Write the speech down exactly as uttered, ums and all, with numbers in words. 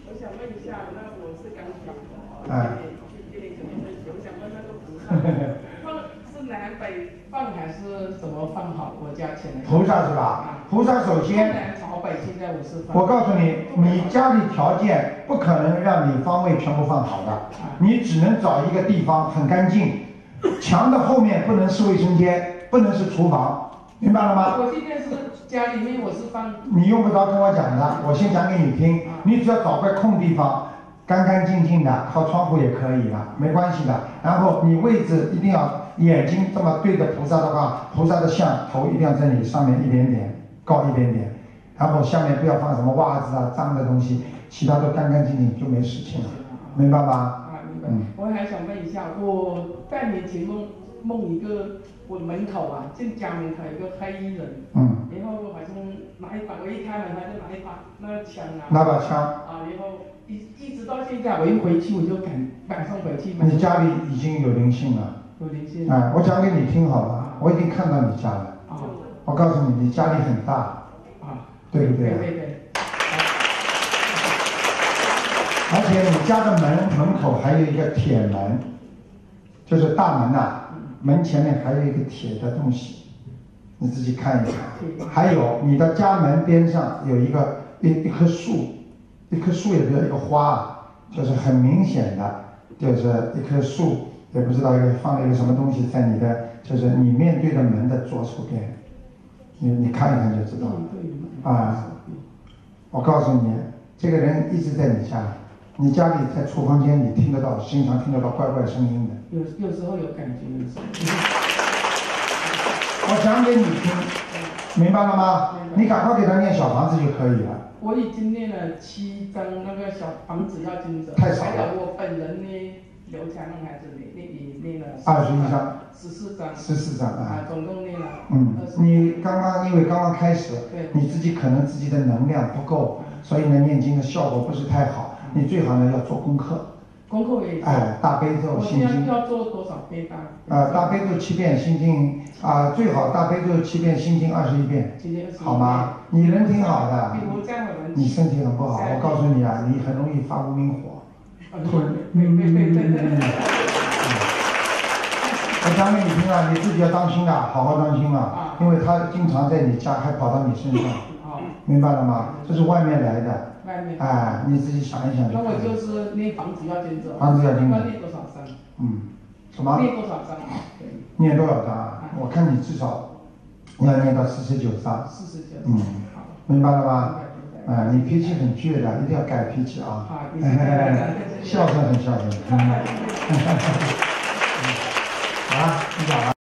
我想问一下，那我是刚讲的， 哎， 今年可能会，我想问那个菩萨，放是南北放还是怎么放好？我家前面菩萨是吧？菩萨首先， 南朝北，现在我是放。 我告诉你，你家里条件不可能让你方位全部放好的，你只能找一个地方很干净，墙的后面不能是卫生间，不能是厨房，明白了吗？ 我现在是家里面我是放。 你用不着跟我讲的，我先讲给你听。你只要找块空地方，干干净净的，靠窗户也可以了，没关系的。然后你位置一定要眼睛这么对着菩萨的话，菩萨的像头一定要在你上面一点点，高一点点。然后下面不要放什么袜子啊、脏的东西，其他都干干净净就没事情了，明白吗？ 啊，明白。嗯。我还想问一下，我半年前梦梦一个，我门口啊，进家门口有一个黑衣人。嗯。然后好像拿一把，我一开门他就拿一把那个枪啊。 拿把枪。 啊，然后一一直到现在，我一回去我就赶马上回去。 你家里已经有灵性了。 有灵性。 哎，我讲给你听好了，我已经看到你家了。啊。我告诉你，你家里很大。对不对？ 对对对。 而且你家的门门口还有一个铁门，就是大门呐、啊，门前面还有一个铁的东西，你自己看一看。还有你的家门边上有一个一一棵树，一棵树也不是一个花，就是很明显的，就是一棵树，也不知道放了一个什么东西在你的，就是你面对的门的左手边，你你看一看就知道了。啊，我告诉你，这个人一直在你家，你家里在厨房间你听得到，经常听得到怪怪声音的。 有有时候有感觉。 我讲给你听，明白了吗？你赶快给他念小房子就可以了。 我已经念了七张那个小房子要经者， 太少了。 还有我本人呢，刘强弄孩子念念也念了二十一张。 十四张。 十四张啊。 啊，总共念了。 嗯，你刚刚因为刚刚开始，你自己可能自己的能量不够，所以呢念经的效果不是太好。你最好呢要做功课。 功课也。 哎，大悲咒、心经。 我要做多少遍大？ 呃，大悲咒七遍，心经啊，最好大悲咒七遍，心经二十一遍，好吗？你人挺好的，你身体很不好，我告诉你啊，你很容易发无名火。 对对对对对。 我讲给你听啊，你自己要当心啊，好好当心啊，因为他经常在你家，还跑到你身上，明白了吗？这是外面来的。 外面。 哎，你自己想一想。 那我就是念房子要经者。 房子要经者。 要念多少张？ 嗯。什么？ 念多少张？ 念多少张啊？我看你至少要念到四十九章。 四十九。 嗯。明白了吗？哎，你脾气很倔的，一定要改脾气啊。 好。 孝顺很孝顺。好了，你讲了。